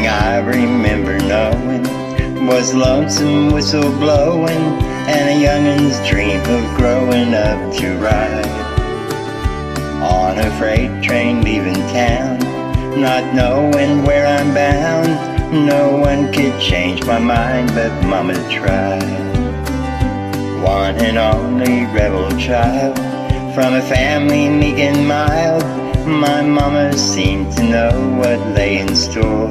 thing I remember knowing was lonesome whistle blowing and a youngin's dream of growing up to ride on a freight train leaving town, not knowing where I'm bound. No one could change my mind, but Mama tried. One and only rebel child from a family meek and mild, my Mama seemed to know what lay in store.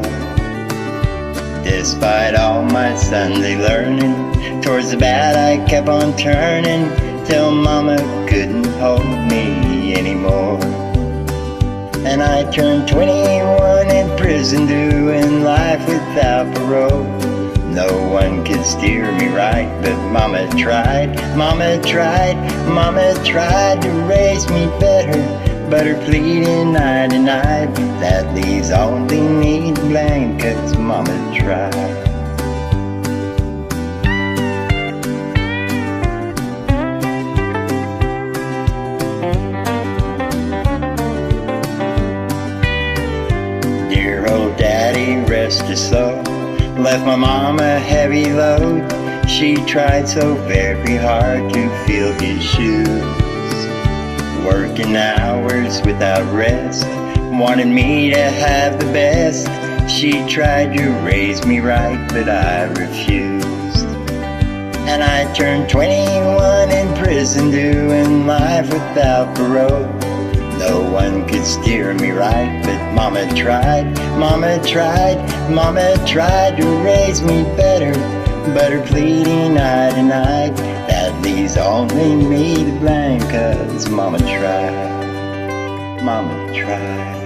Despite all my Sunday learning, towards the bad I kept on turning, till Mama couldn't hold me anymore. And I turned 21 in prison, doing life without parole. No one could steer me right, but Mama tried. Mama tried, Mama tried to raise me better, but her pleading I denied. That leaves only me to blame, 'cause Mama tried. Dear old Daddy, rest his soul, left my mom a heavy load. She tried so very hard to fill his shoes, working hours without rest, wanted me to have the best. She tried to raise me right, but I refused. And I turned 21 in prison, doing life without parole. No one could steer me right, but Mama tried. Mama tried, Mama tried to raise me better, but her pleading I denied. That leaves only me to blame, 'cause Mama tried. Mama tried.